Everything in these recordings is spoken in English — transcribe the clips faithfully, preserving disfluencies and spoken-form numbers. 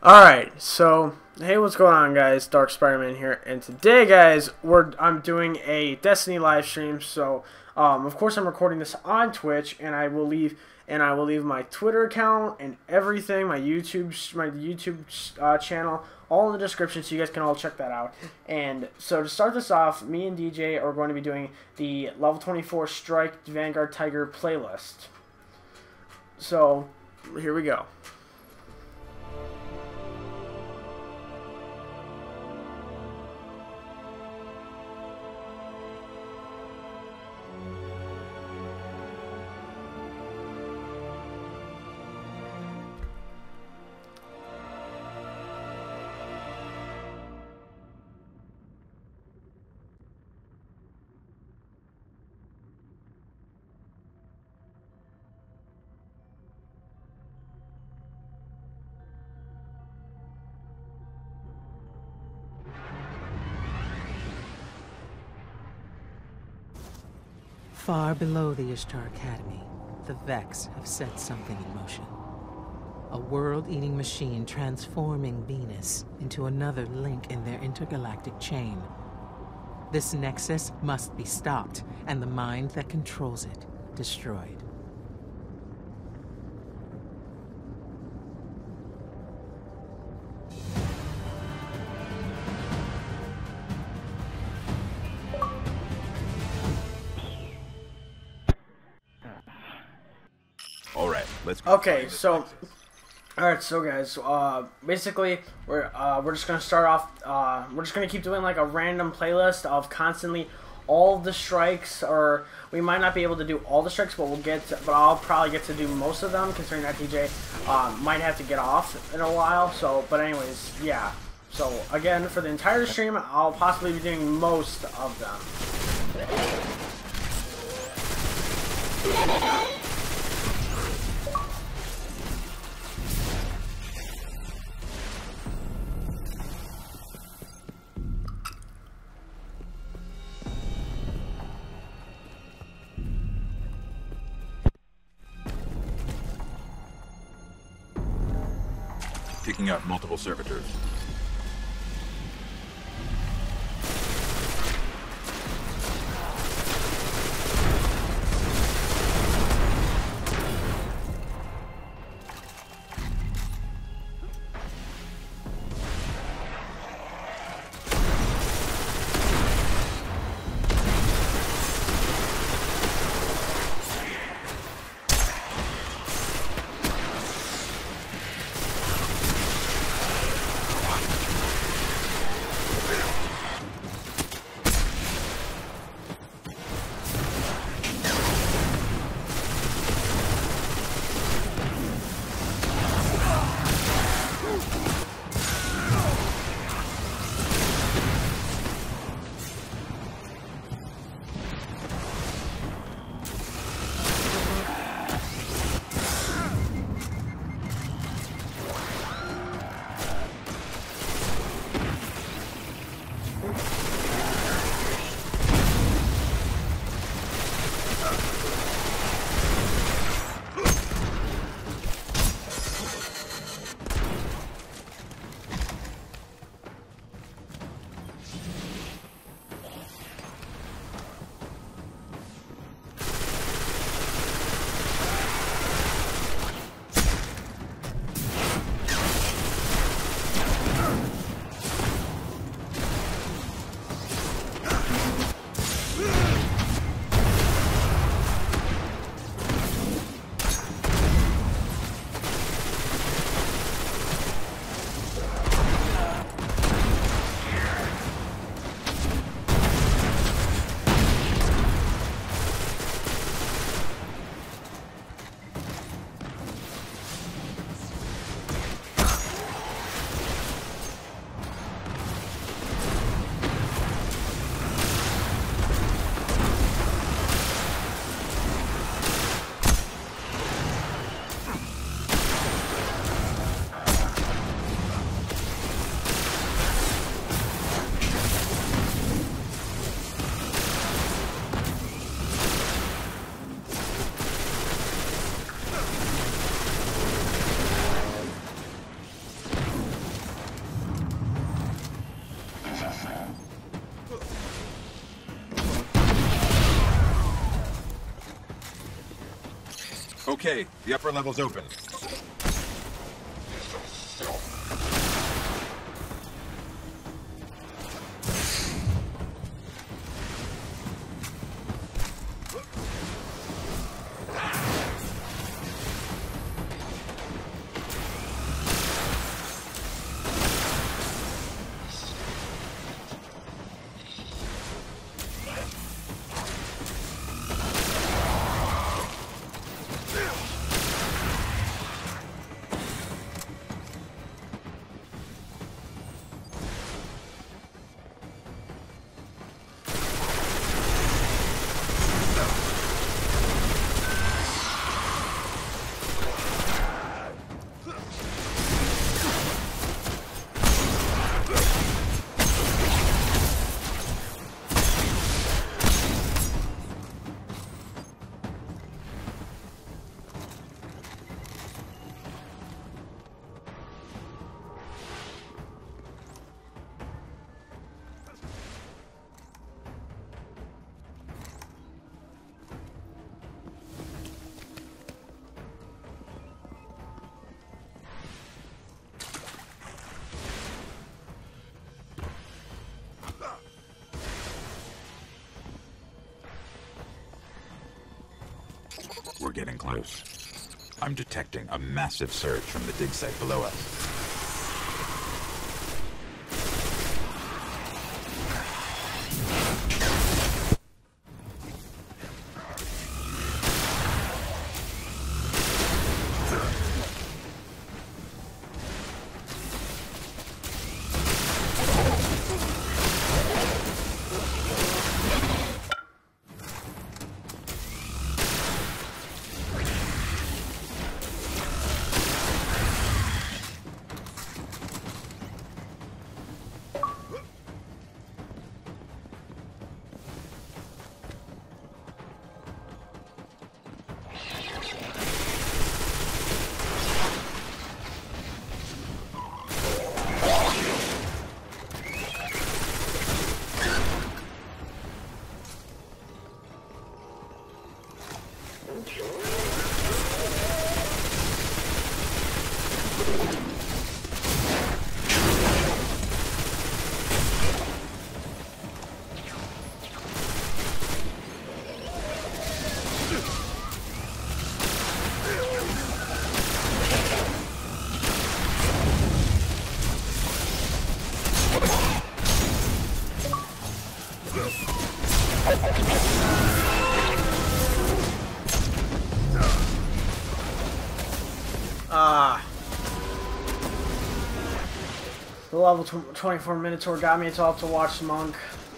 Alright, so hey, what's going on, guys? Dark Spider-Man here, and today, guys, we're I'm doing a Destiny live stream. So um, of course I'm recording this on Twitch, and I will leave and I will leave my Twitter account and everything, my YouTube my YouTube uh, channel, all in the description, so you guys can all check that out. And so to start this off, me and D J are going to be doing the level twenty-four Strike Vanguard Tiger playlist. So here we go. Far below the Ishtar Academy, the Vex have set something in motion. A world-eating machine transforming Venus into another link in their intergalactic chain. This nexus must be stopped, and the mind that controls it destroyed. Alright, let's go. Okay, so alright, so guys, uh basically we're uh we're just gonna start off uh we're just gonna keep doing like a random playlist of constantly all the strikes, or we might not be able to do all the strikes, but we'll get to, but I'll probably get to do most of them, considering that D J um, might have to get off in a while. So but anyways, yeah, so again, for the entire stream I'll possibly be doing most of them. Picking up multiple servitors. Okay, the upper level's open. We're getting close. I'm detecting a massive surge from the dig site below us. Ah. The level twenty-four Minotaur got me, so I'll have to watch Monk.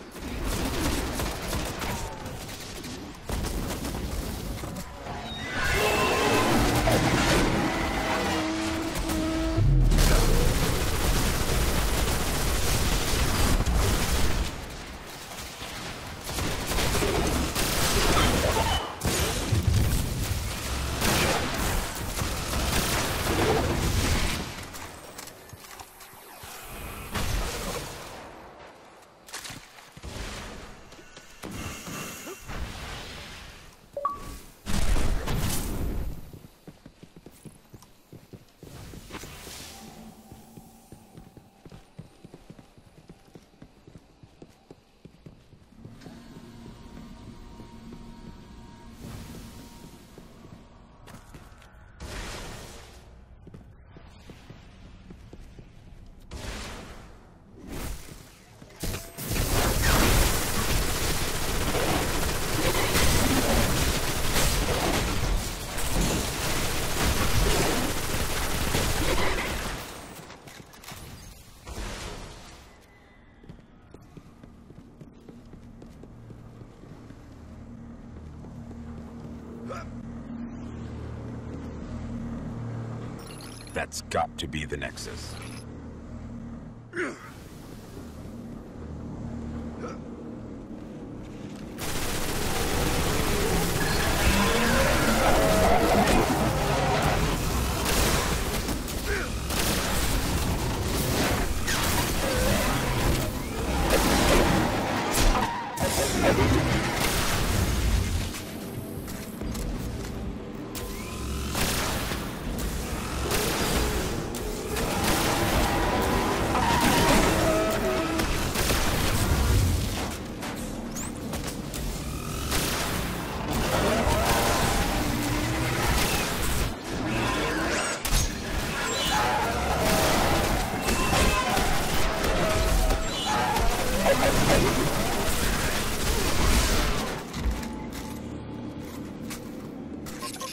That's got to be the Nexus.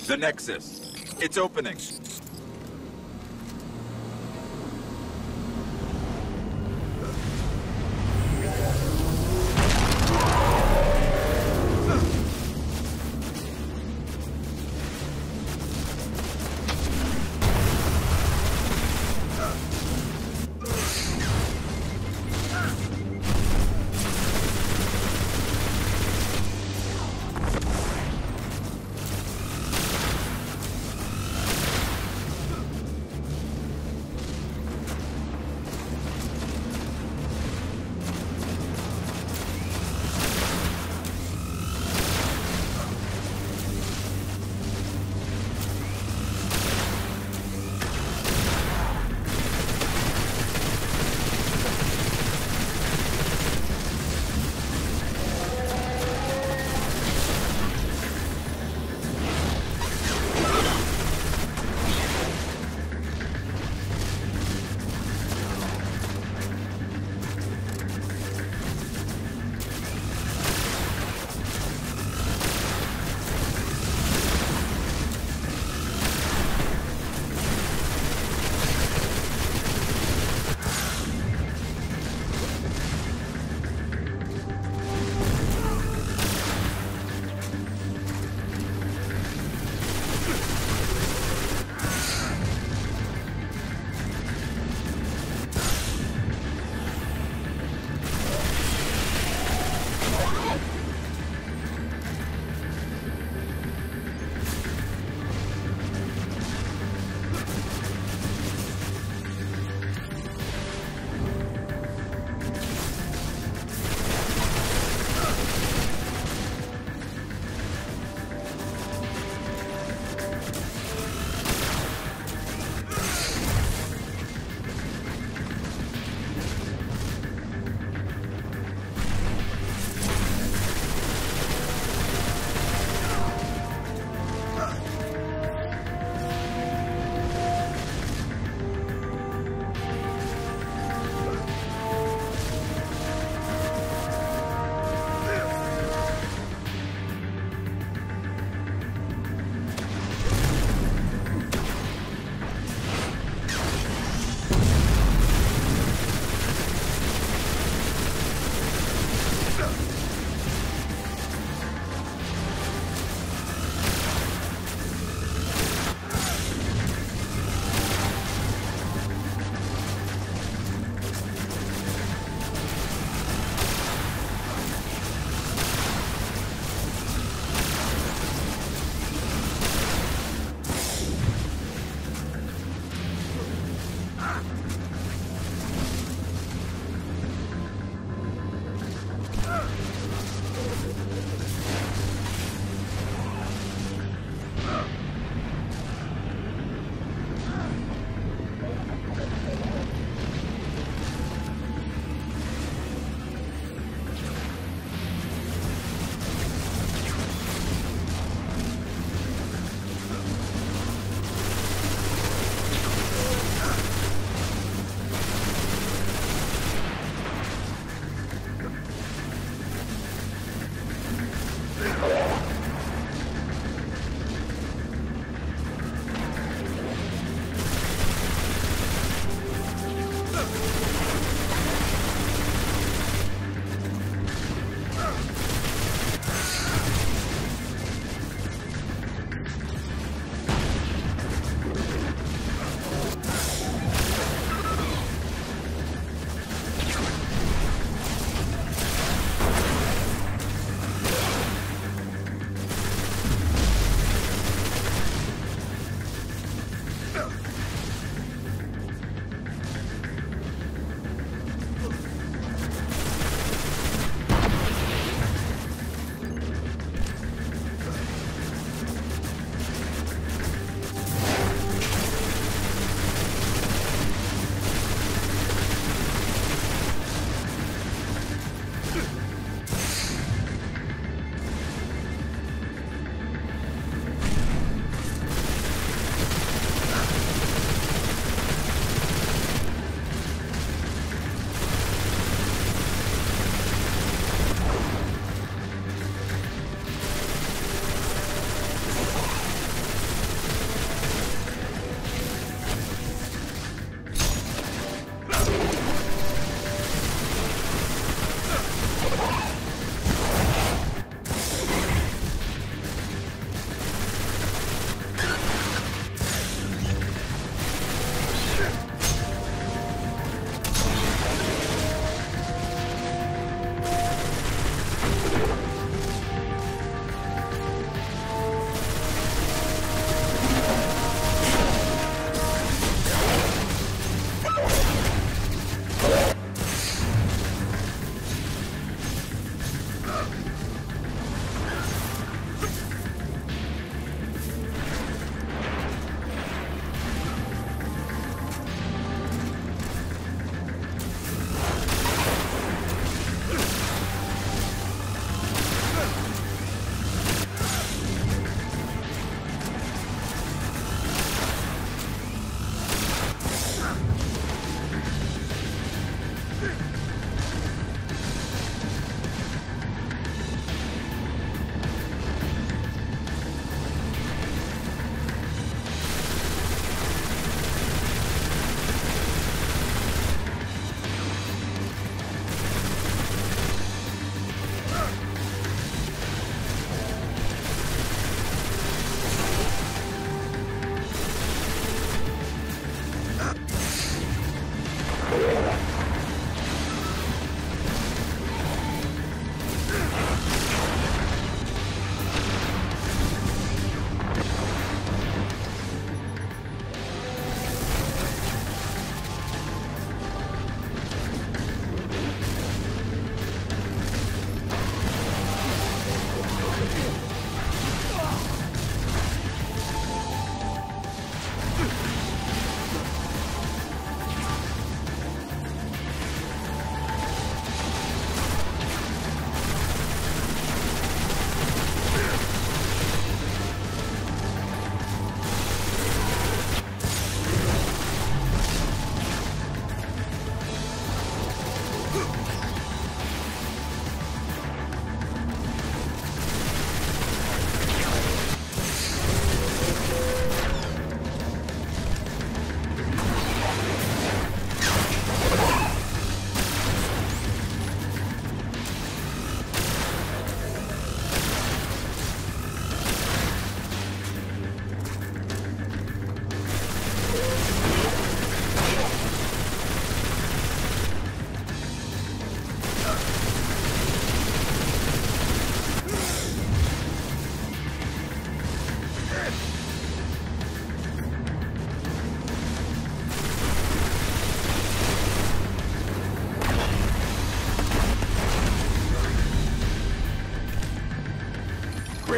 The Nexus. It's opening.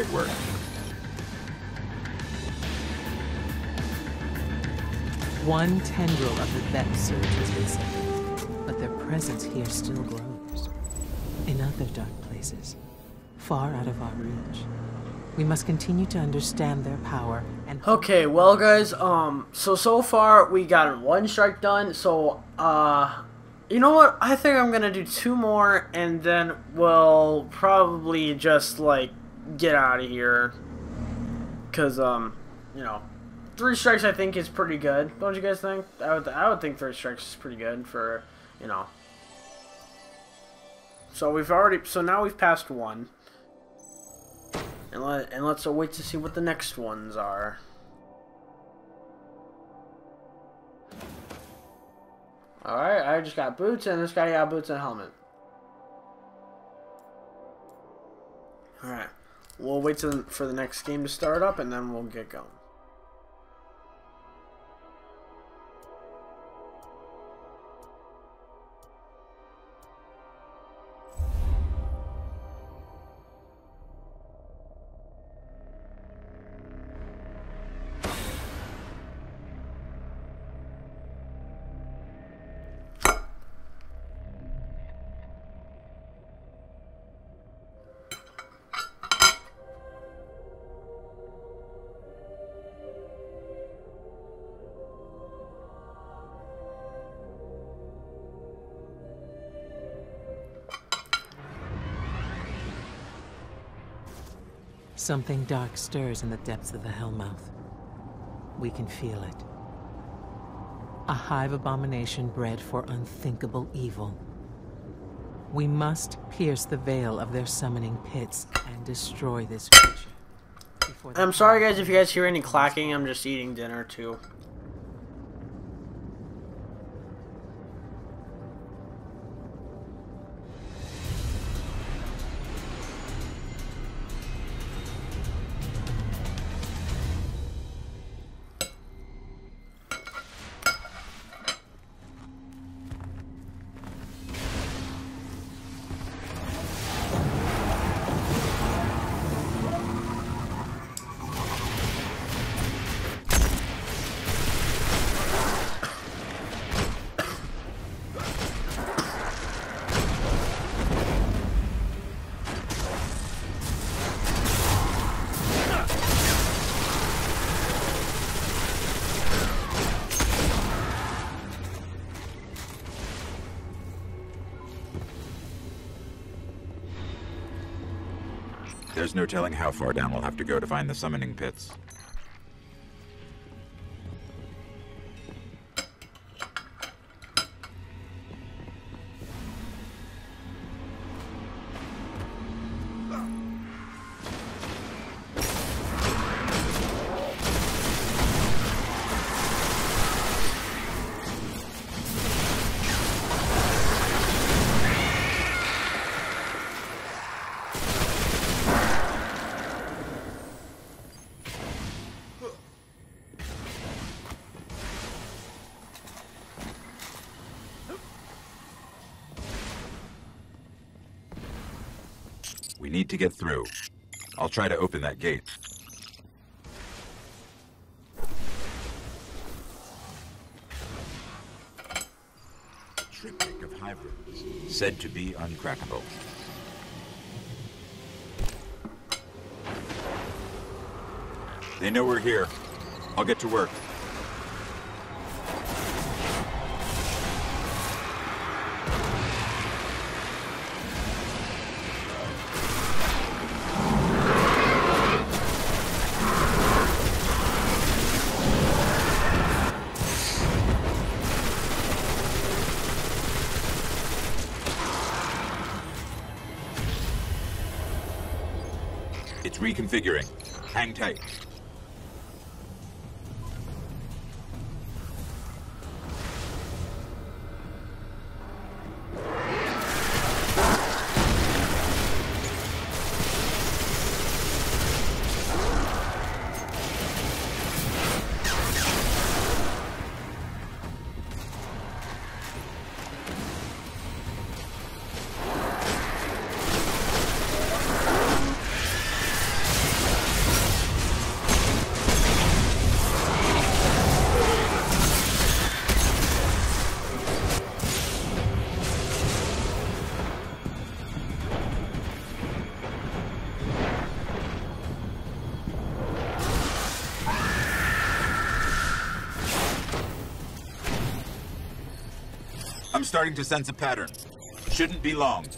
Great work. One tendril of the Vex surge has been severed, but their presence here still grows. In other dark places, far out of our reach. We must continue to understand their power and... Okay, well guys, um, so, so far we got one strike done, so, uh, you know what, I think I'm gonna do two more, and then we'll probably just, like, get out of here, because, um, you know, three strikes I think is pretty good, don't you guys think? I would, I would think three strikes is pretty good for, you know. So we've already, so now we've passed one. And, let, and let's wait to see what the next ones are. Alright, I just got boots, and this guy got boots and a helmet. Alright, we'll wait to, for the next game to start up, and then we'll get going. Something dark stirs in the depths of the Hellmouth. We can feel it. A hive abomination bred for unthinkable evil. We must pierce the veil of their summoning pits and destroy this creature. before the I'm sorry guys if you guys hear any clacking, I'm just eating dinner too. There's no telling how far down we'll have to go to find the summoning pits. We need to get through. I'll try to open that gate. Triptych of hybrids, said to be uncrackable. They know we're here. I'll get to work. It's reconfiguring. Hang tight. I'm starting to sense a pattern. Shouldn't be long.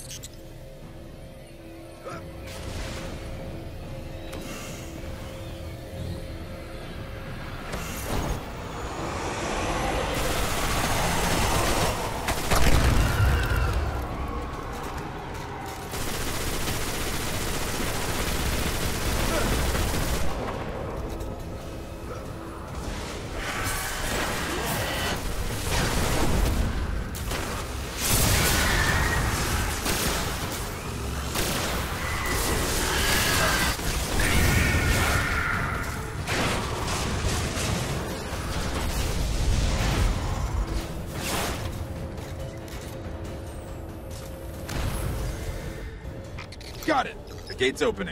Got it. The gate's opening.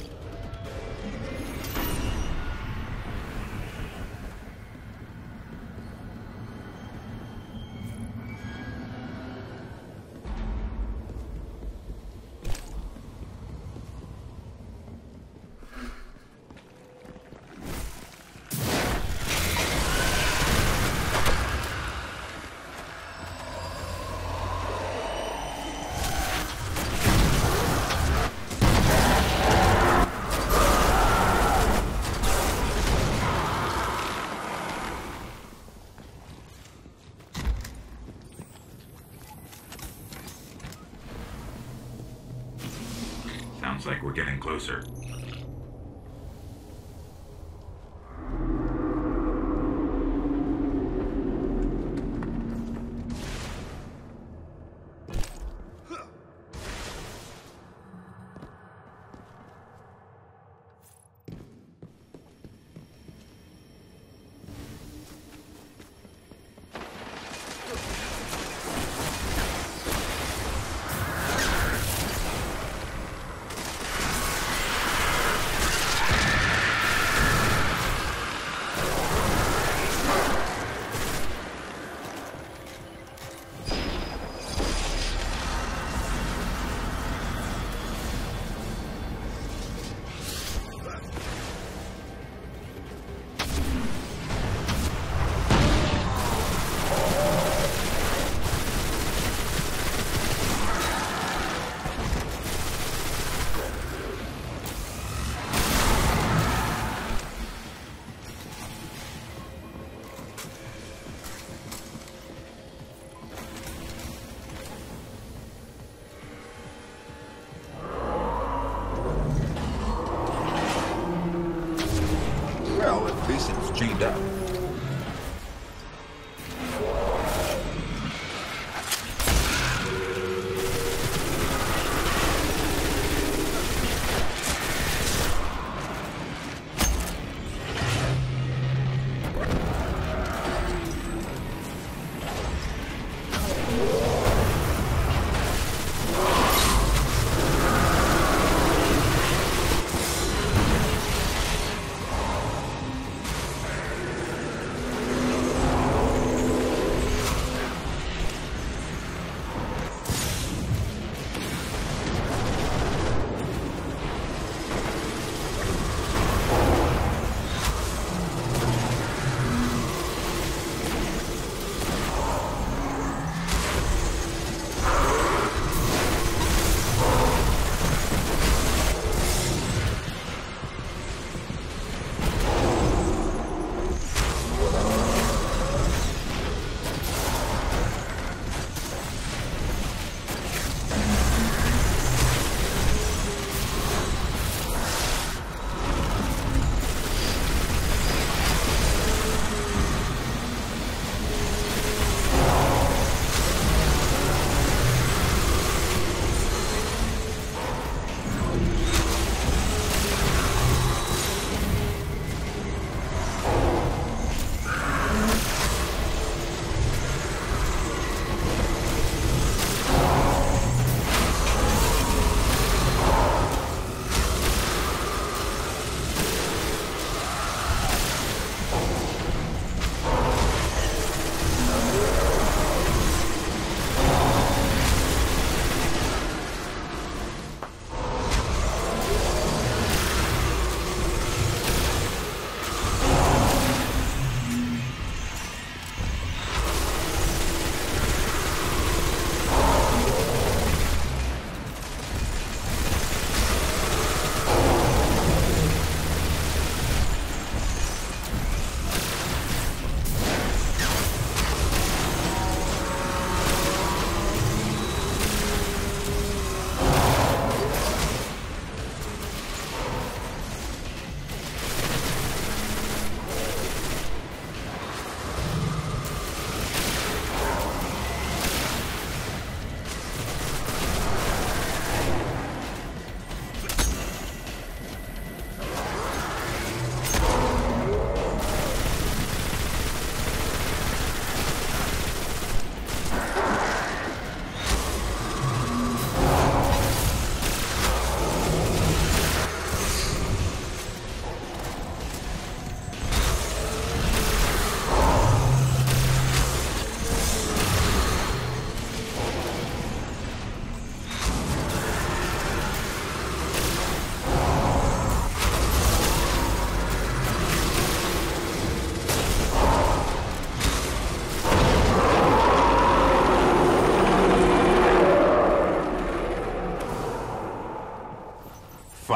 Sounds like we're getting closer. Well, at least it's chained up.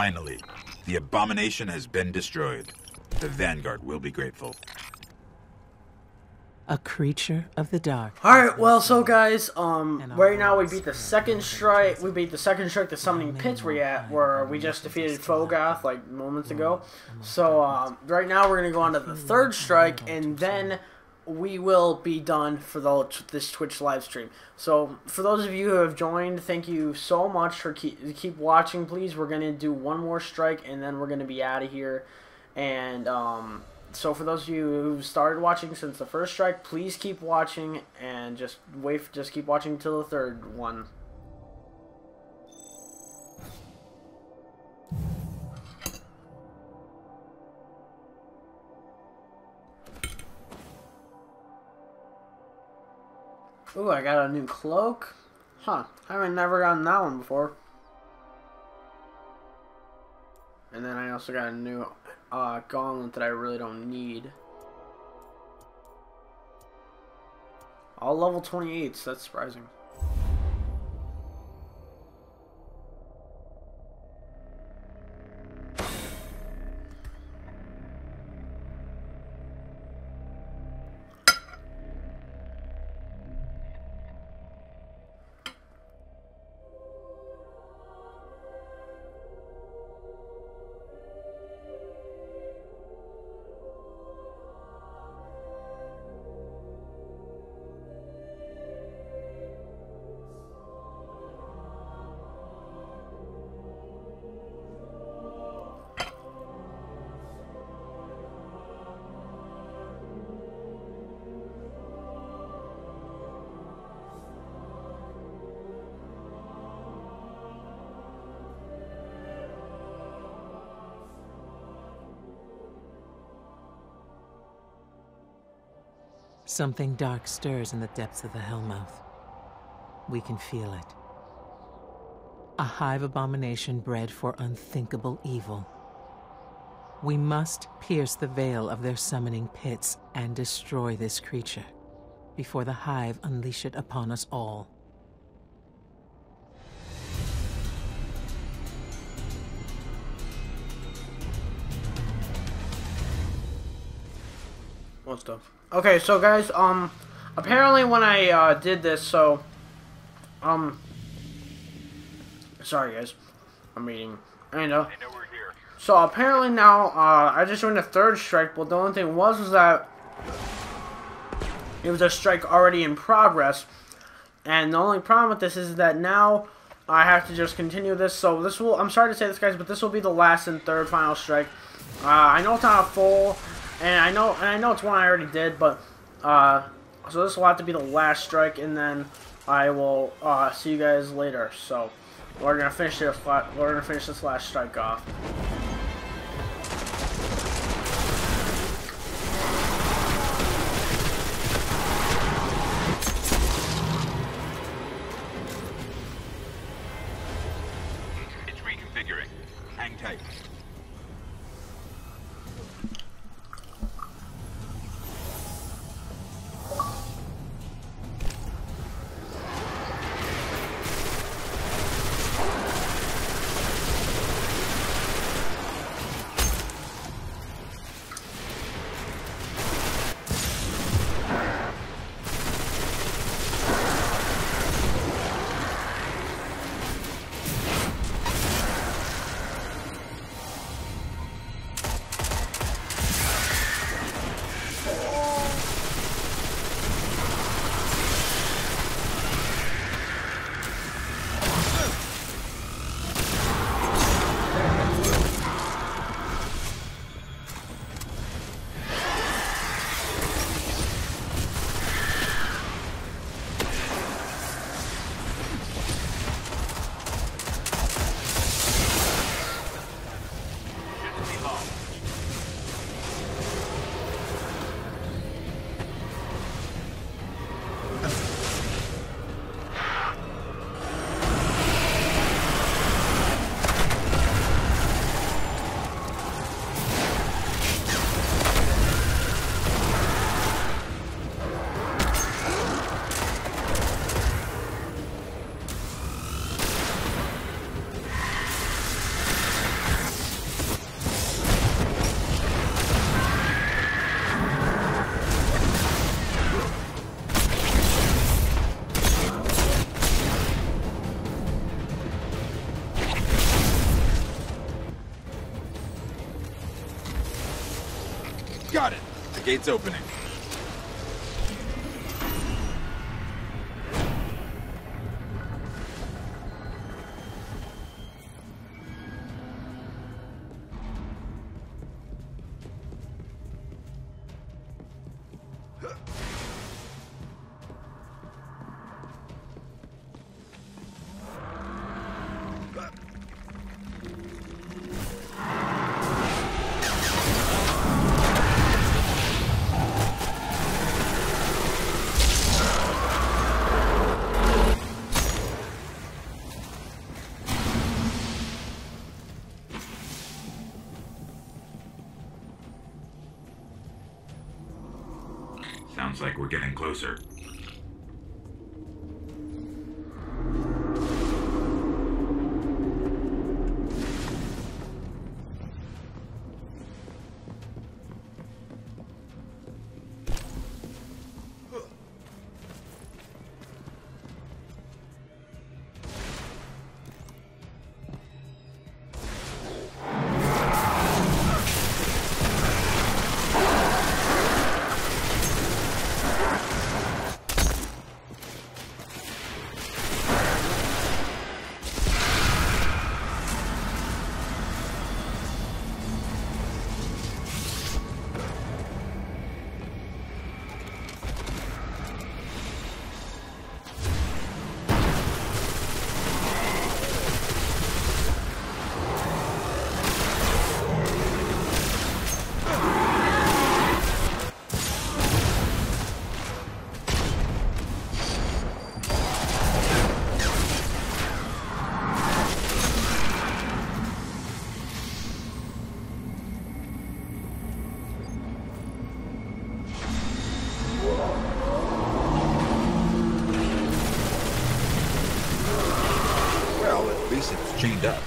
Finally, the abomination has been destroyed. The Vanguard will be grateful. A creature of the dark. Alright, well, so guys, um, right now we beat the second strike, we beat the second strike, the summoning pits we're at, where we just defeated Fogoth, like, moments ago. So, um, right now we're gonna go on to the third strike, and then we will be done for the, this Twitch live stream. So, for those of you who have joined, thank you so much for keep, keep watching, please. We're gonna do one more strike, and then we're gonna be out of here, and, um... so for those of you who started watching since the first strike, please keep watching and just wait. For, just keep watching until the third one. Ooh, I got a new cloak. Huh? I haven't never gotten that one before. And then I also got a new Uh, gauntlet that I really don't need. All level twenty-eights, that's surprising. Something dark stirs in the depths of the Hellmouth. We can feel it. A hive abomination bred for unthinkable evil. We must pierce the veil of their summoning pits and destroy this creature before the hive unleash it upon us all. What stuff? Okay, so guys, um, apparently when I uh, did this, so, um, sorry guys, I'm eating. I know. They know we're here. So apparently now, uh, I just joined the third strike, but the only thing was was that it was a strike already in progress, and the only problem with this is that now I have to just continue this. So this will, I'm sorry to say this, guys, but this will be the last and third final strike. Uh, I know it's not a full. And I know, and I know it's one I already did, but uh, so this will have to be the last strike, and then I will uh, see you guys later. So we're gonna finish this. We're gonna finish this last strike off. It's reconfiguring. Hang tight. The gate's opening. Sounds like we're getting closer. It's chained up.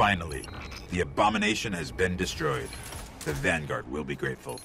Finally, the abomination has been destroyed. The Vanguard will be grateful.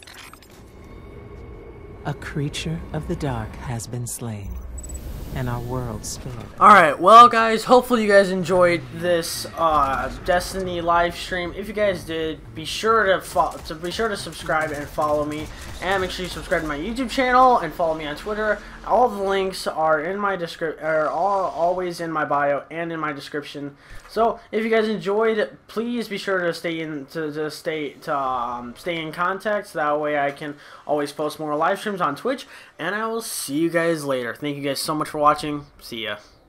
A creature of the dark has been slain, and our world spared. Alright, well guys, hopefully you guys enjoyed this uh, Destiny live stream. If you guys did, be sure to, fo to be sure to subscribe and follow me, and make sure you subscribe to my YouTube channel and follow me on Twitter. All the links are in my description, are all always in my bio and in my description. So if you guys enjoyed, please be sure to stay in to, to stay to um, stay in contact. So that way I can always post more live streams on Twitch. And I will see you guys later. Thank you guys so much for watching. See ya.